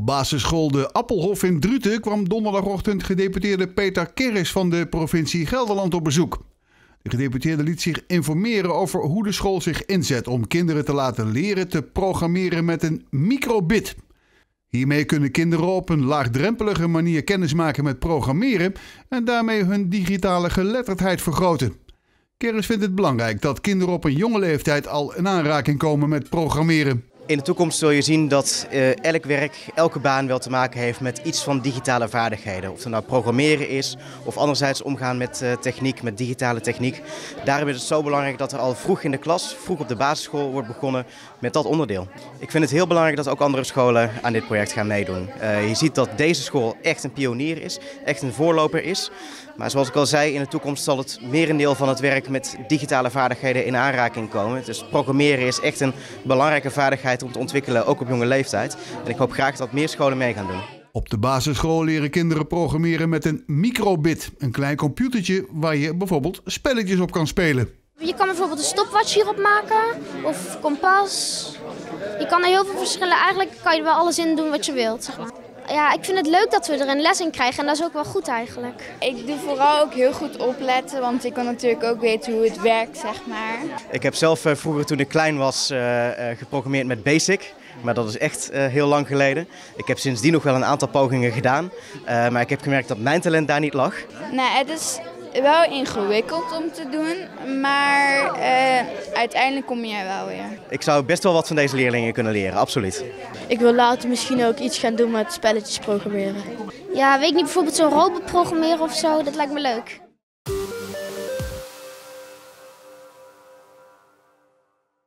basisschool De Appelhof in Druten kwam donderdagochtend gedeputeerde Peter Kerris van de provincie Gelderland op bezoek. De gedeputeerde liet zich informeren over hoe de school zich inzet om kinderen te laten leren te programmeren met een microbit. Hiermee kunnen kinderen op een laagdrempelige manier kennismaken met programmeren en daarmee hun digitale geletterdheid vergroten. Kerris vindt het belangrijk dat kinderen op een jonge leeftijd al in aanraking komen met programmeren. In de toekomst zul je zien dat elk werk, elke baan wel te maken heeft met iets van digitale vaardigheden. Of het nou programmeren is of anderzijds omgaan met techniek, met digitale techniek. Daarom is het zo belangrijk dat er al vroeg in de klas, vroeg op de basisschool wordt begonnen met dat onderdeel. Ik vind het heel belangrijk dat ook andere scholen aan dit project gaan meedoen. Je ziet dat deze school echt een pionier is, echt een voorloper is. Maar zoals ik al zei, in de toekomst zal het merendeel van het werk met digitale vaardigheden in aanraking komen. Dus programmeren is echt een belangrijke vaardigheid om te ontwikkelen, ook op jonge leeftijd. En ik hoop graag dat meer scholen mee gaan doen. Op de basisschool leren kinderen programmeren met een microbit. Een klein computertje waar je bijvoorbeeld spelletjes op kan spelen. Je kan bijvoorbeeld een stopwatch hierop maken of kompas. Je kan er heel veel verschillen. Eigenlijk kan je er wel alles in doen wat je wilt, zeg maar. Ja, ik vind het leuk dat we er een les in krijgen en dat is ook wel goed eigenlijk. Ik doe vooral ook heel goed opletten, want ik kan natuurlijk ook weten hoe het werkt, zeg maar. Ik heb zelf vroeger toen ik klein was geprogrammeerd met BASIC. Maar dat is echt heel lang geleden. Ik heb sindsdien nog wel een aantal pogingen gedaan. Maar ik heb gemerkt dat mijn talent daar niet lag. Nou, het is wel ingewikkeld om te doen, maar uiteindelijk kom je er wel weer. Ik zou best wel wat van deze leerlingen kunnen leren, absoluut. Ik wil later misschien ook iets gaan doen met spelletjes programmeren. Ja, weet ik niet, bijvoorbeeld zo'n robot programmeren of zo, dat lijkt me leuk.